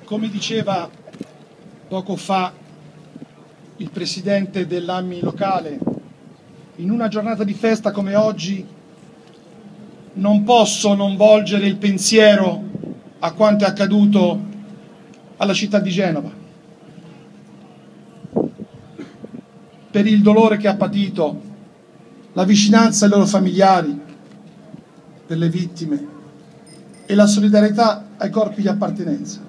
come diceva poco fa il presidente dell'AMI locale, in una giornata di festa come oggi non posso non volgere il pensiero a quanto è accaduto alla città di Genova, per il dolore che ha patito, la vicinanza ai loro familiari, per le vittime e la solidarietà ai corpi di appartenenza.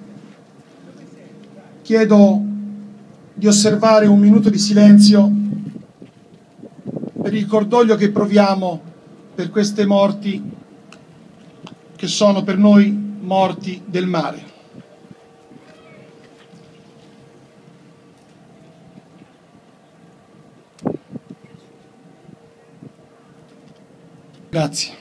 Chiedo di osservare un minuto di silenzio per il cordoglio che proviamo per queste morti che sono per noi morti del mare. Grazie.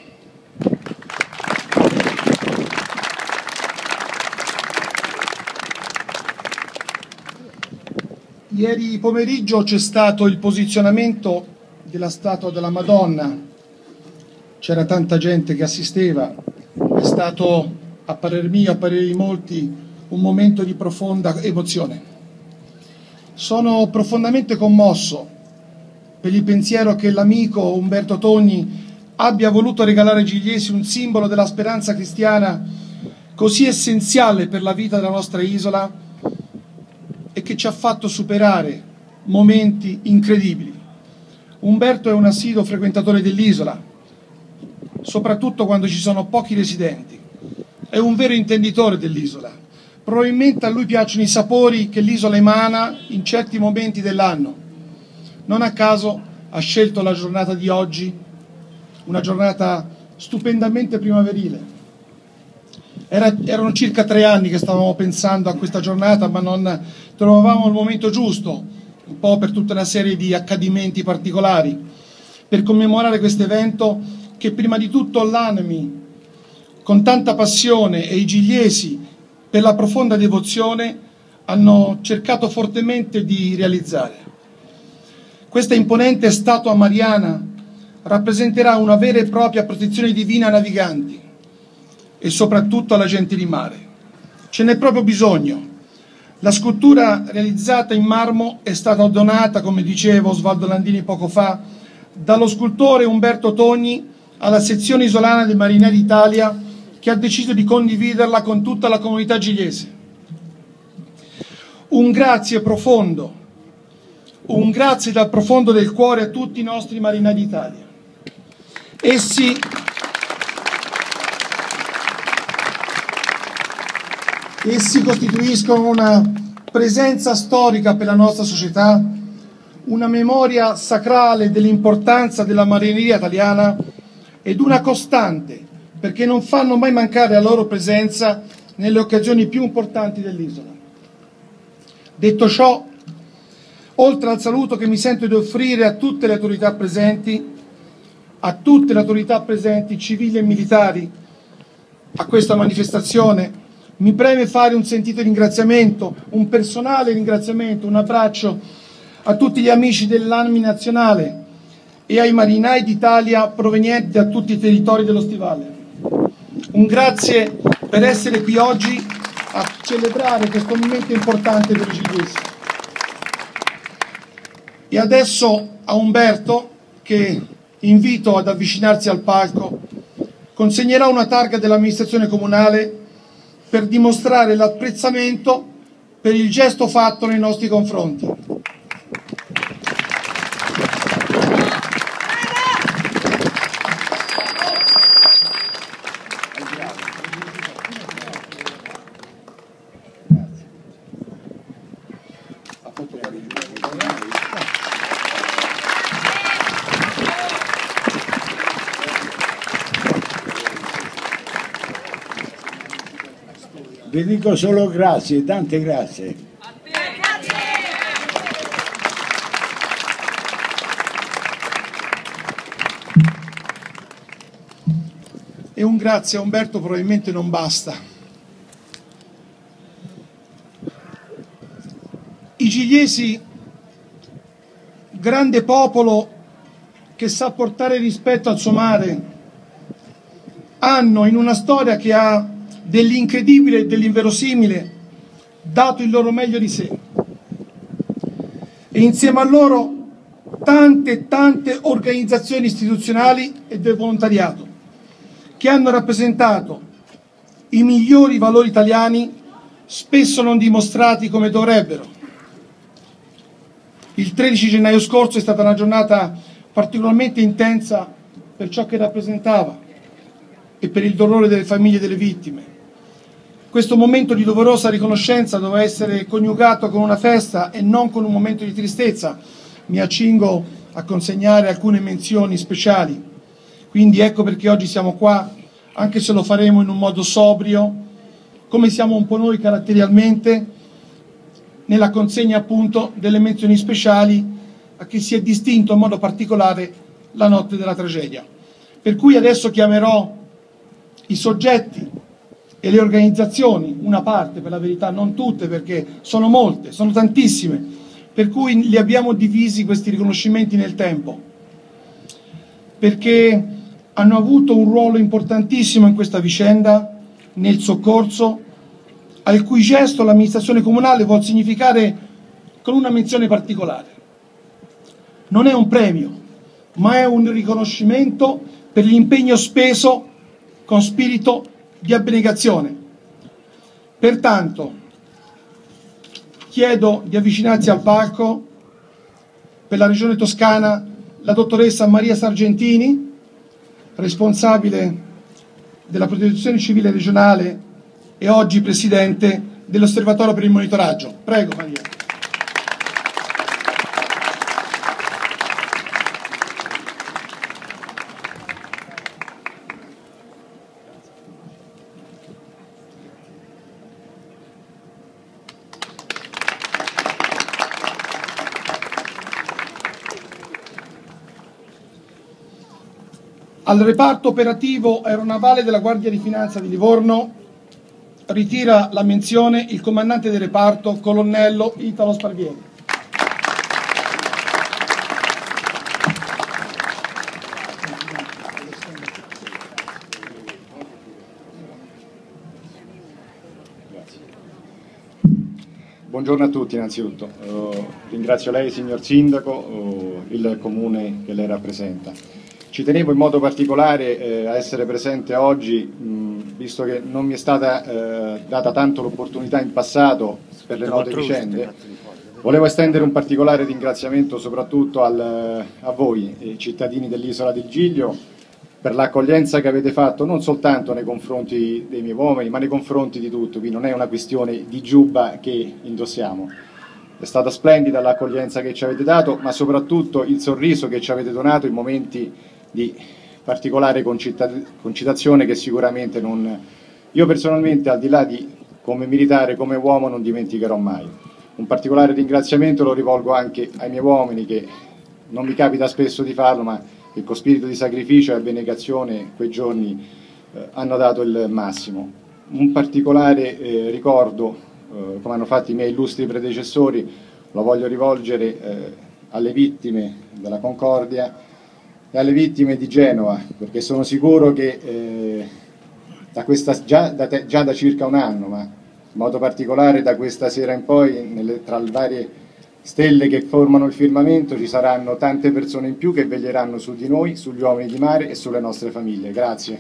Ieri pomeriggio c'è stato il posizionamento della statua della Madonna, c'era tanta gente che assisteva, è stato, a parer mio, a parere di molti, un momento di profonda emozione. Sono profondamente commosso per il pensiero che l'amico Umberto Togni abbia voluto regalare ai Gigliesi un simbolo della speranza cristiana così essenziale per la vita della nostra isola e che ci ha fatto superare momenti incredibili. Umberto è un assiduo frequentatore dell'isola, soprattutto quando ci sono pochi residenti. È un vero intenditore dell'isola. Probabilmente a lui piacciono i sapori che l'isola emana in certi momenti dell'anno. Non a caso ha scelto la giornata di oggi, una giornata stupendamente primaverile. Erano circa 3 anni che stavamo pensando a questa giornata, ma non trovavamo il momento giusto, un po' per tutta una serie di accadimenti particolari, per commemorare questo evento che prima di tutto l'ANMI, con tanta passione, e i gigliesi, per la profonda devozione, hanno cercato fortemente di realizzare. Questa imponente statua mariana rappresenterà una vera e propria protezione divina ai naviganti e soprattutto alla gente di mare. Ce n'è proprio bisogno. La scultura realizzata in marmo è stata donata, come diceva Osvaldo Landini poco fa, dallo scultore Umberto Togni alla sezione isolana dei Marinai d'Italia, che ha deciso di condividerla con tutta la comunità gigliese. Un grazie profondo, un grazie dal profondo del cuore a tutti i nostri Marinai d'Italia. Essi costituiscono una presenza storica per la nostra società, una memoria sacrale dell'importanza della marineria italiana ed una costante, perché non fanno mai mancare la loro presenza nelle occasioni più importanti dell'isola. Detto ciò, oltre al saluto che mi sento di offrire a tutte le autorità presenti, civili e militari, a questa manifestazione, mi preme fare un sentito ringraziamento, un personale ringraziamento, un abbraccio a tutti gli amici dell'ANMI nazionale e ai marinai d'Italia provenienti da tutti i territori dello Stivale. Un grazie per essere qui oggi a celebrare questo momento importante per i gigliesi. E adesso a Umberto, che invito ad avvicinarsi al palco, consegnerà una targa dell'amministrazione comunale per dimostrare l'apprezzamento per il gesto fatto nei nostri confronti. Vi dico solo grazie, tante grazie. E un grazie a Umberto probabilmente non basta. I gigliesi, grande popolo che sa portare rispetto al suo mare, hanno in una storia che ha dell'incredibile e dell'inverosimile dato il loro meglio di sé. E insieme a loro tante organizzazioni istituzionali e del volontariato che hanno rappresentato i migliori valori italiani, spesso non dimostrati come dovrebbero. Il 13 gennaio scorso è stata una giornata particolarmente intensa per ciò che rappresentava e per il dolore delle famiglie delle vittime. Questo momento di doverosa riconoscenza doveva essere coniugato con una festa e non con un momento di tristezza. Mi accingo a consegnare alcune menzioni speciali. Quindi ecco perché oggi siamo qua, anche se lo faremo in un modo sobrio, come siamo un po' noi caratterialmente, nella consegna appunto delle menzioni speciali a chi si è distinto in modo particolare la notte della tragedia. Per cui adesso chiamerò i soggetti e le organizzazioni, una parte per la verità, non tutte perché sono molte, sono tantissime, per cui li abbiamo divisi questi riconoscimenti nel tempo, perché hanno avuto un ruolo importantissimo in questa vicenda, nel soccorso, al cui gesto l'amministrazione comunale vuol significare con una menzione particolare. Non è un premio, ma è un riconoscimento per l'impegno speso con spirito di abnegazione. Pertanto chiedo di avvicinarsi al palco per la Regione Toscana la dottoressa Maria Sargentini, responsabile della Protezione Civile regionale e oggi presidente dell'Osservatorio per il monitoraggio. Prego Maria. Al reparto operativo aeronavale della Guardia di Finanza di Livorno ritira la menzione il comandante del reparto, colonnello Italo Sparvieri. Buongiorno a tutti innanzitutto. Ringrazio lei, signor Sindaco, il Comune che lei rappresenta. Ci tenevo in modo particolare a essere presente oggi, visto che non mi è stata data tanto l'opportunità in passato per le note vicende. Volevo estendere un particolare ringraziamento soprattutto a voi, cittadini dell'isola del Giglio, per l'accoglienza che avete fatto non soltanto nei confronti dei miei uomini, ma nei confronti di tutto. Qui non è una questione di giubba che indossiamo. È stata splendida l'accoglienza che ci avete dato, ma soprattutto il sorriso che ci avete donato in momenti di particolare concitazione che sicuramente io personalmente, al di là di come militare, come uomo, non dimenticherò mai. Un particolare ringraziamento lo rivolgo anche ai miei uomini, che non mi capita spesso di farlo, ma che con spirito di sacrificio e abnegazione quei giorni hanno dato il massimo. Un particolare ricordo, come hanno fatto i miei illustri predecessori, lo voglio rivolgere alle vittime della Concordia e alle vittime di Genova, perché sono sicuro che già da circa un anno, ma in modo particolare da questa sera in poi, tra le varie stelle che formano il firmamento, ci saranno tante persone in più che veglieranno su di noi, sugli uomini di mare e sulle nostre famiglie. Grazie.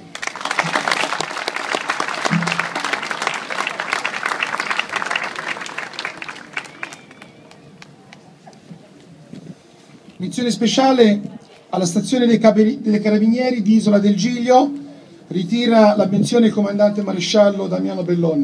Menzione speciale alla stazione delle Carabinieri di Isola del Giglio, ritira la menzione il comandante maresciallo Damiano Bellona.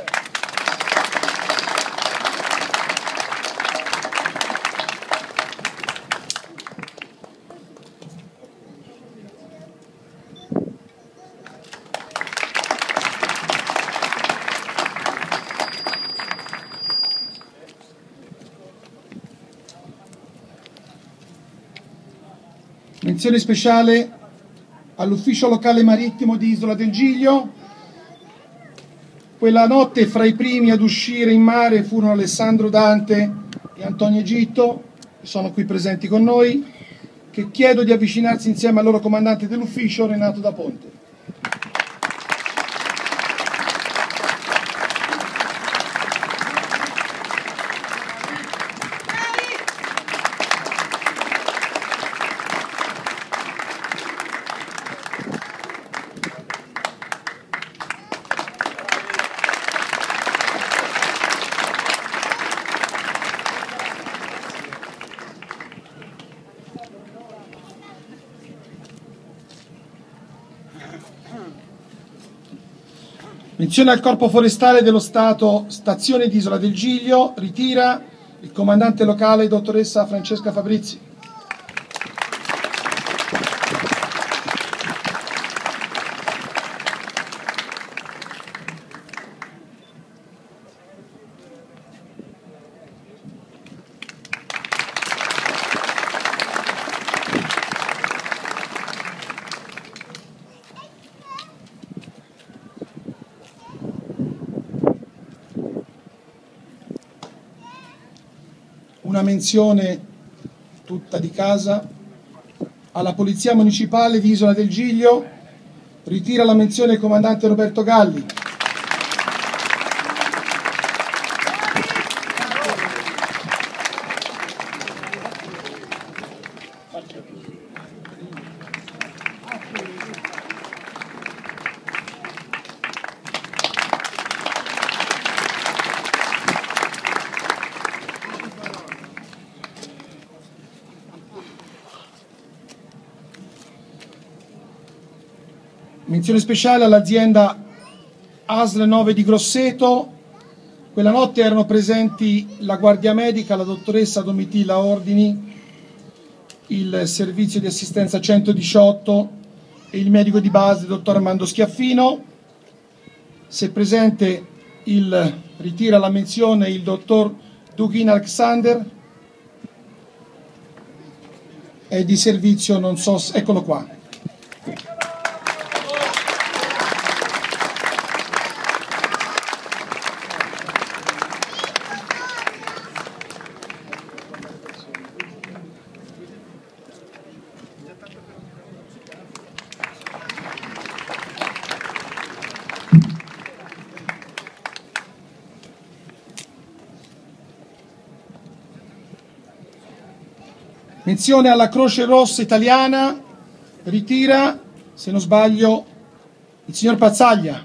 Menzione speciale all'ufficio locale marittimo di Isola del Giglio. Quella notte fra i primi ad uscire in mare furono Alessandro Dante e Antonio Egitto, che sono qui presenti con noi, che chiedo di avvicinarsi insieme al loro comandante dell'ufficio, Renato da Ponte. Menzione al Corpo Forestale dello Stato, stazione di Isola del Giglio, ritira il comandante locale dottoressa Francesca Fabrizi. Una menzione tutta di casa alla Polizia Municipale di Isola del Giglio, ritira la menzione il comandante Roberto Galli. Menzione speciale all'azienda ASL 9 di Grosseto. Quella notte erano presenti la guardia medica, la dottoressa Domitilla Ordini, il servizio di assistenza 118 e il medico di base, il dottor Armando Schiaffino. Se presente ritira la menzione il dottor Dugin Alexander. È di servizio, non so, eccolo qua. Menzione alla Croce Rossa Italiana, ritira, se non sbaglio, il signor Pazzaglia.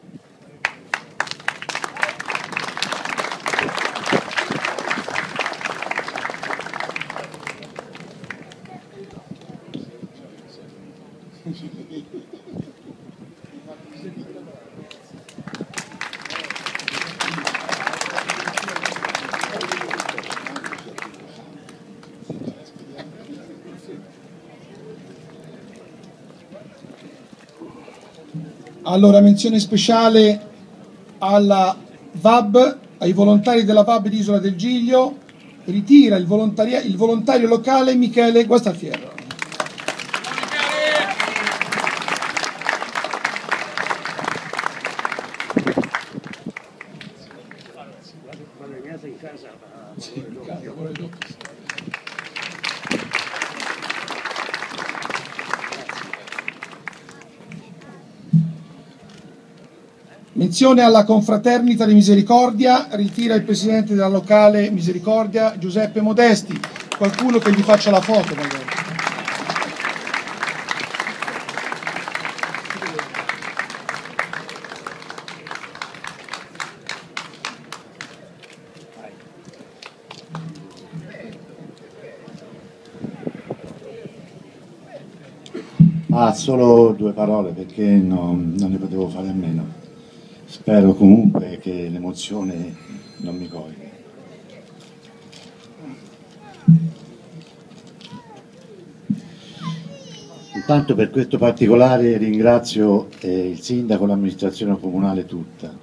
Allora, menzione speciale alla VAB, ai volontari della VAB di Isola del Giglio, ritira il volontario locale Michele Guastafierro. Menzione alla Confraternita di Misericordia, ritira il presidente della locale Misericordia Giuseppe Modesti. Qualcuno che gli faccia la foto magari. Solo due parole perché non ne potevo fare a meno. Spero comunque che l'emozione non mi coglie. Intanto per questo particolare ringrazio il sindaco e l'amministrazione comunale tutta.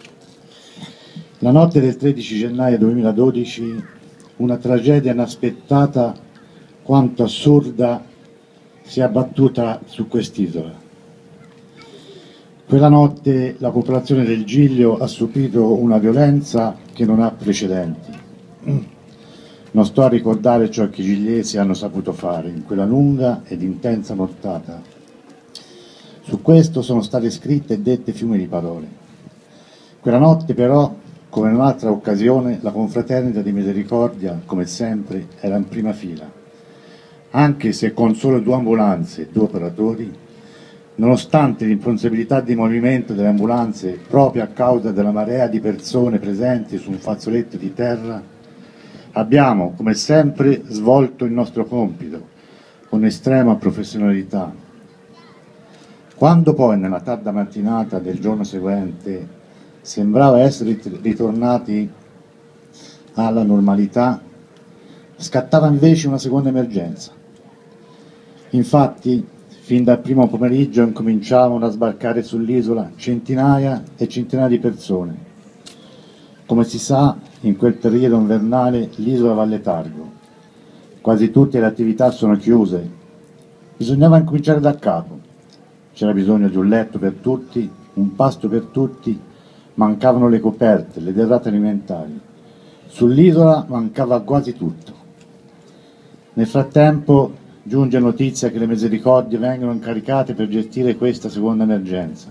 La notte del 13 gennaio 2012 una tragedia inaspettata quanto assurda si è abbattuta su quest'isola. Quella notte la popolazione del Giglio ha subito una violenza che non ha precedenti. Non sto a ricordare ciò che i gigliesi hanno saputo fare in quella lunga ed intensa nottata. Su questo sono state scritte e dette fiumi di parole. Quella notte però, come in un'altra occasione, la Confraternita di Misericordia, come sempre, era in prima fila, anche se con solo 2 ambulanze e 2 operatori. Nonostante l'impossibilità di movimento delle ambulanze proprio a causa della marea di persone presenti su un fazzoletto di terra, abbiamo, come sempre, svolto il nostro compito con estrema professionalità. Quando poi nella tarda mattinata del giorno seguente sembrava essere ritornati alla normalità, scattava invece una seconda emergenza. Infatti, fin dal primo pomeriggio incominciavano a sbarcare sull'isola centinaia e centinaia di persone. Come si sa, in quel periodo invernale l'isola va a letargo. Quasi tutte le attività sono chiuse. Bisognava incominciare da capo. C'era bisogno di un letto per tutti, un pasto per tutti, mancavano le coperte, le derrate alimentari. Sull'isola mancava quasi tutto. Nel frattempo giunge notizia che le misericordie vengono incaricate per gestire questa seconda emergenza.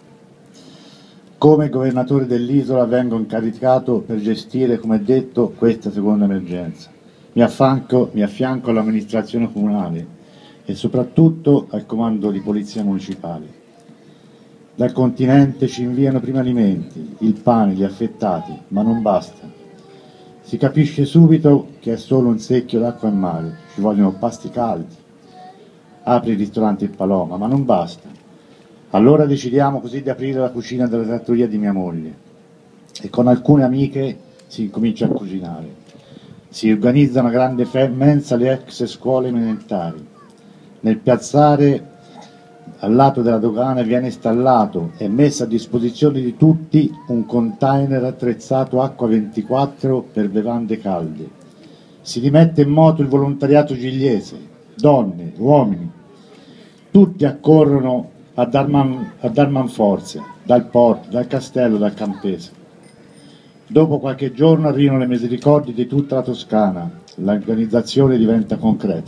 Come governatore dell'isola vengo incaricato per gestire, come detto, questa seconda emergenza. Mi affianco all'amministrazione comunale e soprattutto al comando di polizia municipale. Dal continente ci inviano prima alimenti, il pane, gli affettati, ma non basta. Si capisce subito che è solo un secchio d'acqua in mare, ci vogliono pasti caldi. Apri il ristorante Il Paloma, ma non basta. Allora decidiamo così di aprire la cucina della trattoria di mia moglie e con alcune amiche si incomincia a cucinare. Si organizza una grande mensa alle ex scuole elementari. Nel piazzale al lato della dogana viene installato e messo a disposizione di tutti un container attrezzato acqua 24 per bevande calde. Si rimette in moto il volontariato gigliese, donne, uomini, tutti accorrono a dar man forze, dal porto, dal castello, dal Campese. Dopo qualche giorno arrivano le misericordie di tutta la Toscana, l'organizzazione diventa concreta.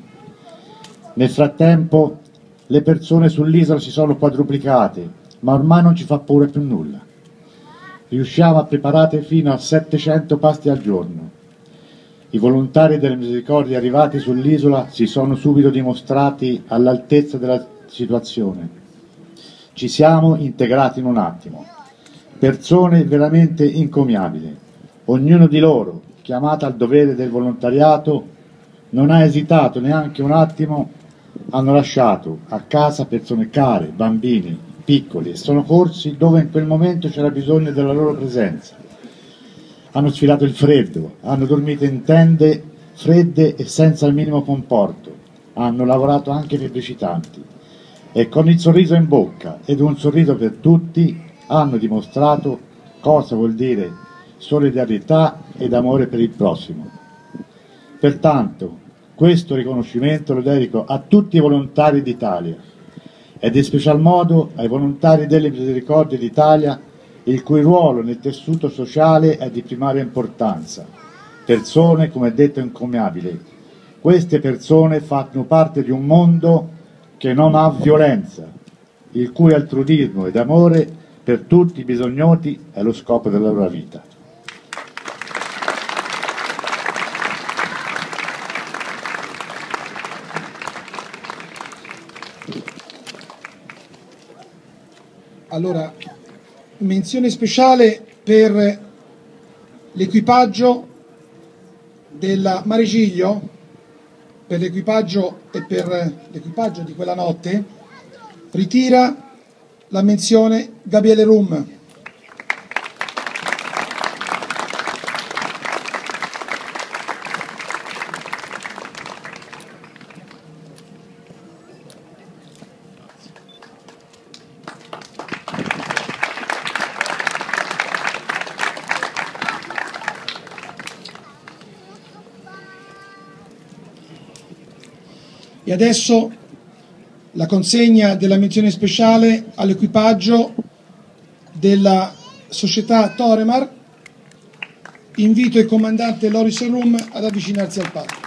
Nel frattempo le persone sull'isola si sono quadruplicate, ma ormai non ci fa paura più nulla. Riusciamo a preparare fino a 700 pasti al giorno. I volontari delle misericordie arrivati sull'isola si sono subito dimostrati all'altezza della situazione. Ci siamo integrati in un attimo. Persone veramente incommiabili. Ognuno di loro, chiamata al dovere del volontariato, non ha esitato neanche un attimo. Hanno lasciato a casa persone care, bambini, piccoli e sono corsi dove in quel momento c'era bisogno della loro presenza. Hanno sfilato il freddo, hanno dormito in tende fredde e senza il minimo comporto, hanno lavorato anche febbricitanti e con il sorriso in bocca ed un sorriso per tutti hanno dimostrato cosa vuol dire solidarietà ed amore per il prossimo. Pertanto, questo riconoscimento lo dedico a tutti i volontari d'Italia ed in special modo ai volontari delle Misericordie d'Italia, il cui ruolo nel tessuto sociale è di primaria importanza. Persone, come detto, incommiabili. Queste persone fanno parte di un mondo che non ha violenza, il cui altruismo ed amore per tutti i bisognoti è lo scopo della loro vita. Allora, menzione speciale per l'equipaggio della Mare Giglio, per l'equipaggio e per l'equipaggio di quella notte, ritira la menzione Gabriele Rum. E adesso la consegna della menzione speciale all'equipaggio della società Toremar. Invito il comandante Loris Rum ad avvicinarsi al palco.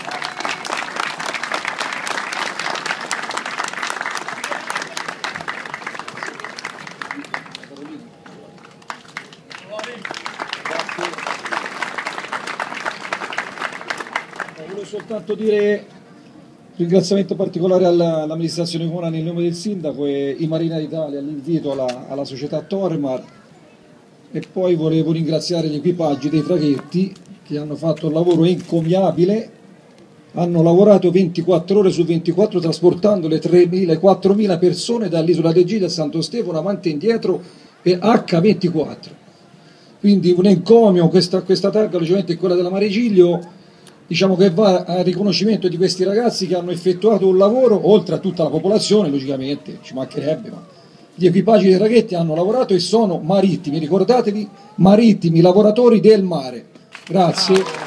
Volevo soltanto dire ringraziamento particolare all'amministrazione comunale nel nome del sindaco e i Marina d'Italia, l'invito alla società Toremar, e poi volevo ringraziare gli equipaggi dei traghetti che hanno fatto un lavoro encomiabile hanno lavorato 24 ore su 24 trasportando le 3.000-4.000 persone dall'isola del Giglio a Santo Stefano avanti e indietro e H24. Quindi un encomio, questa targa logicamente è quella della Mare Giglio, diciamo che va a riconoscimento di questi ragazzi che hanno effettuato un lavoro, oltre a tutta la popolazione logicamente, ci mancherebbe, ma gli equipaggi dei traghetti hanno lavorato e sono marittimi, ricordatevi, marittimi, lavoratori del mare. Grazie.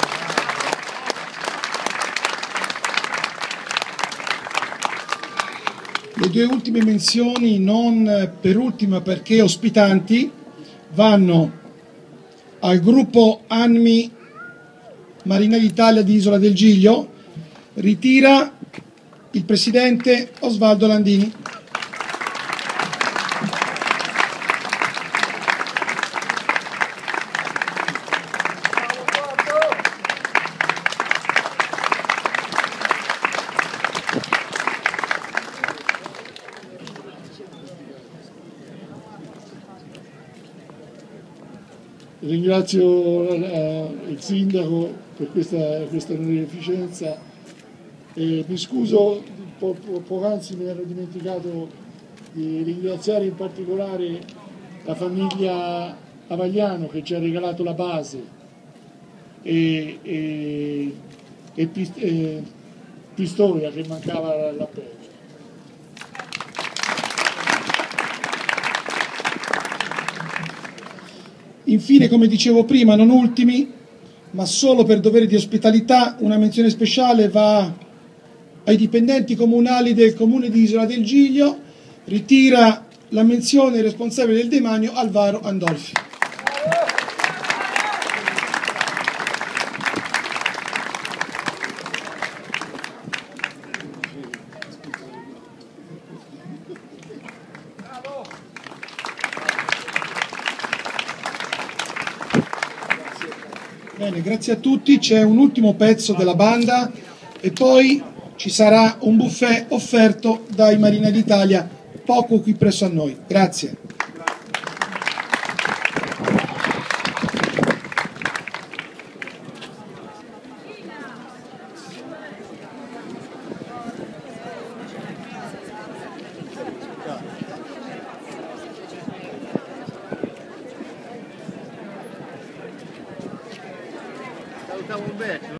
Le due ultime menzioni, non per ultima perché ospitanti, vanno al gruppo ANMI Marina d'Italia di Isola del Giglio. Ritira il presidente Osvaldo Landini. Ringrazio il sindaco per questa onorificenza e mi scuso, poc'anzi mi ero dimenticato di ringraziare in particolare la famiglia Avagliano che ci ha regalato la base e Pistoia che mancava l'appello. Infine, come dicevo prima, non ultimi, ma solo per dovere di ospitalità, una menzione speciale va ai dipendenti comunali del comune di Isola del Giglio. Ritira la menzione il responsabile del demanio Alvaro Andolfi. Bene, grazie a tutti. C'è un ultimo pezzo della banda e poi ci sarà un buffet offerto dai Marina d'Italia poco qui presso a noi. Grazie.